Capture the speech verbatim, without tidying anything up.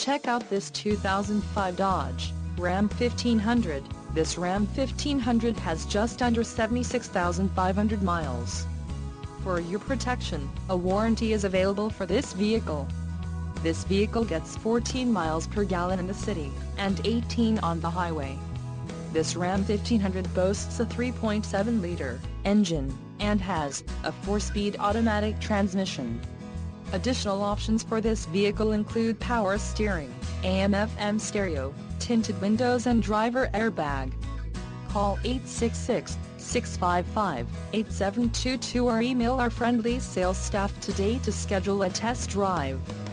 Check out this two thousand five Dodge Ram fifteen hundred. This Ram fifteen hundred has just under seventy-six thousand five hundred miles. For your protection, a warranty is available for this vehicle. This vehicle gets fourteen miles per gallon in the city, and eighteen on the highway. This Ram fifteen hundred boasts a three point seven liter engine, and has a four-speed automatic transmission. Additional options for this vehicle include power steering, A M F M stereo, tinted windows and driver airbag. Call eight six six, six five five, eight seven two two or email our friendly sales staff today to schedule a test drive.